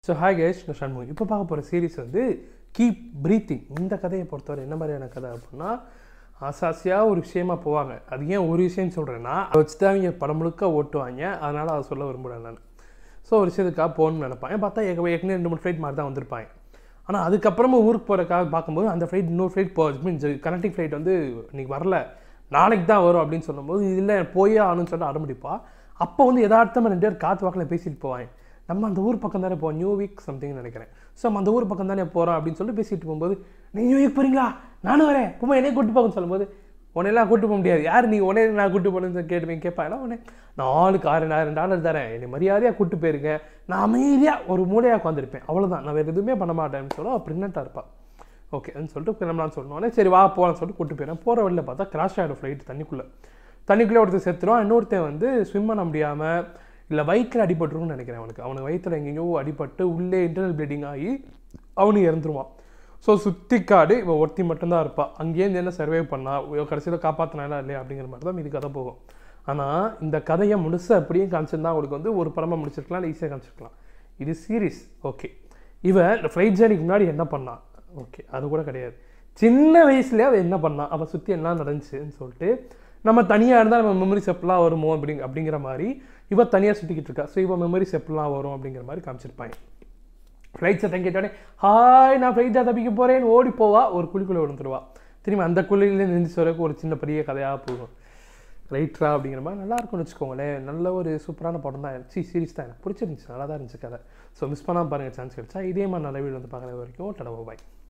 So hi guys, நான் ஷண்முகன். இப்போ பார்க்க போகிற சீரிஸ் வந்து கீப் ப்ரீத்திங். இந்த கதையை பொறுத்தவரை என்ன மாதிரியான கதை அப்படின்னா, ஆசாசியாக ஒரு விஷயமா போவாங்க. அது ஏன் ஒரு விஷயம்னு சொல்கிறேன்னா, அதை வச்சு தான் அவங்க படம் முழுக்க ஓட்டுவாங்க. அதனால் அதை சொல்ல விரும்புகிறேன் நான். ஸோ ஒரு விஷயத்துக்காக போகணும்னு நினைப்பாங்க. பார்த்தா ஏற்கனவே 2-3 ஃப்ளைட் மாதிரி தான் வந்திருப்பாங்க. ஆனால் அதுக்கப்புறமா ஊருக்கு போகிறக்காக பார்க்கும்போது அந்த ஃப்ளைட் இன்னொரு ஃப்ளைட் மீன்ஸ் கனெக்டிங் ஃப்ளைட் வந்து இன்றைக்கி வரல, நாளைக்கு தான் வரும் அப்படின்னு சொல்லும்போது இல்லை போயே ஆகணும்னு சொல்லிட்டு அடம்பிடிப்பா. அப்போ வந்து யதார்த்தமாக 2 பேர் காற்று வாக்கில் பேசிட்டு போவாங்க. நம்ம அந்த ஊர் பக்கம் தானே போவோம், நியூ வீக் சம்திங்னு நினைக்கிறேன். ஸோ நம்ம அந்த ஊர் பக்கம் தானே போகிறோம் அப்படின்னு சொல்லிட்டு பேசிட்டு போகும்போது, நீங்கள் நியூ வீக் போகிறீங்களா, நானும் வரேன், போமா என்னையே கூட்டு போகணும்னு சொல்லும்போது, உன்னையெல்லாம் கூட்டு போக முடியாது, யார் நீ உடனே நான் கூட்டு போகணுன்னு கேட்பேன். ஏன்னா உடனே நான் ஆளுக்கு $6,000 தரேன், என்னை மரியாதையாக கூட்டு போயிருங்க, நான் அமைதியாக ஒரு மூலையாக உட்காந்துருப்பேன், அவ்வளோதான், நான் வேறு எதுவுமே பண்ண மாட்டேன்னு சொல்ல ப்ரெக்னெண்ட்டாக இருப்பாள். ஓகேன்னு சொல்லிட்டு கிளம்பலான்னு சொன்னோன்னே சரி வா போகலான்னு சொல்லிட்டு கூட்டு போயிடறேன். போகிற வழியில் பார்த்தா கிராஷ் ஆகிடும் ஃப்ளைட். தண்ணிக்குள்ளே ஒருத்தர் செத்துருவான். இன்னொருத்தன் வந்து ஸ்விம் பண்ண முடியாமல் இல்லை வயிற்றில் அடிபட்டுருன்னு நினைக்கிறேன். அவனுக்கு வயிற்றில் எங்கேயோ அடிபட்டு உள்ளே இன்டர்னல் ப்ளீடிங் ஆகி அவனுக்கு இறந்துருவான். ஸோ சுற்றி காடு இவன் ஒருத்தி மட்டும்தான் இருப்பாள். அங்கேருந்து என்ன சர்வே பண்ணா, கடைசியில் காப்பாற்றினாலாம் இல்லையா அப்படிங்கிற மாதிரி தான் இது கதை போகும். ஆனால் இந்த கதையை முழுசாக அப்படியே காமிச்சிருந்தா அவங்களுக்கு வந்து ஒரு படமாக முடிச்சிருக்கலாம், இல்லை ஈஸியாக காமிச்சிருக்கலாம். இது சீரிஸ். ஓகே, இவன் இந்த ஃப்ளைட் ஜேர்னிக்கு முன்னாடி என்ன பண்ணான், ஓகே அது கூட கிடையாது, சின்ன வயசுலேயே அவள் என்ன பண்ணான், அவள் சுற்றி என்ன நடந்துச்சுன்னு சொல்லிட்டு நம்ம தனியாக இருந்தால் நம்ம மெமரிஸ் எப்பெல்லாம் வருமோ அப்படிங்கிற மாதிரி இவள் தனியாக சுற்றிக்கிட்டு இருக்கா. ஸோ இவள் மெமரிஸ் எப்பெல்லாம் வரும் அப்படிங்கிற மாதிரி காமிச்சிருப்பாங்க. ஃப்ளைட் சத்தம் கேட்டோடனே ஹாய் நான் ஃப்ளைட்டாக தப்பிக்க போகிறேன்னு ஓடி போவா, ஒரு குழிக்குள்ளே விழுந்துருவா. திரும்பி அந்த குழியிலே நின்று வரைக்கும் ஒரு சின்ன பெரிய கதையாக போகும். ரைட்ரா அப்படிங்கிற மாதிரி நல்லா இருக்கும்னு வச்சுக்கோங்களேன். நல்ல ஒரு சூப்பரான படம் தான். சீரிஸ் தான், எனக்கு பிடிச்சிருந்துச்சு, நல்லா தான் இருந்துச்சு கதை. ஸோ மிஸ் பண்ணாமல் பாருங்கள், சான்ஸ் கிடைச்சா. இதே மாதிரி நல்ல வீடு வந்து பார்க்குற வரைக்கும் டடா பாய்.